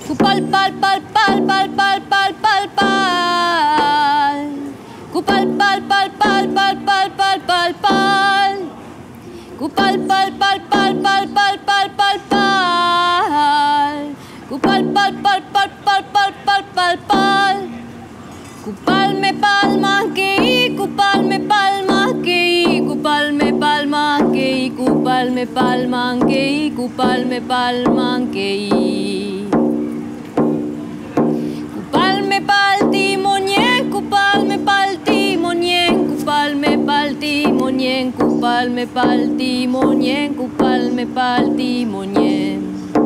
Kupal pal pal pal pal pal pal pal pal. Kupal pal pal pal pal pal pal pal pal. Kupal pal pal pal pal pal pal pal pal. Kupal pal pal pal pal pal pal pal pal. Kupal me palma que kupal me palma que kupal me palma que kupal me palma que kupal me palma que kupal me palti monien kupal me palti monien kupal me palti monien kupal me palti monien kupal me palti monien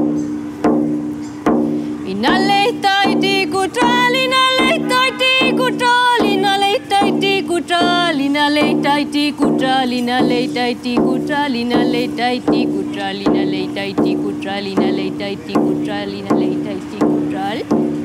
inale taiti kutral inale taiti kutral inale taiti kutral inale taiti kutral inale taiti kutral inale taiti kutral inale taiti kutral inale taiti kutral inale taiti kutral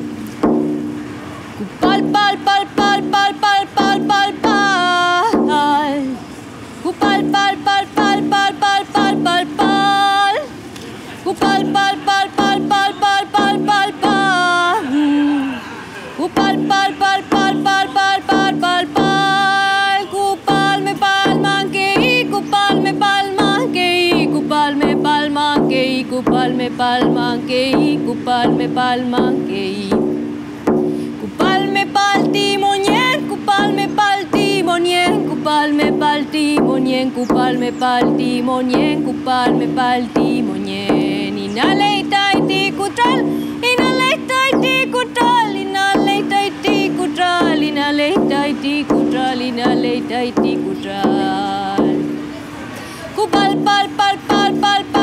kupal pal pal pal pal pal pal pal pal kupal pal pal pal pal pal pal pal pal kupal pal pal pal pal pal pal pal pal kupal pal pal pal pal pal pal pal pal kupal me palma que kupal me palma que kupal me palma que kupal me palma que kupal me palma que kupal me palti monien kupal me palti monien kupal me palti monien kupal me palti monien kupal me palti monien inale taiti kutral inale taiti kutral inale taiti kutral inale taiti kutral inale taiti kutral kupal pal pal pal pal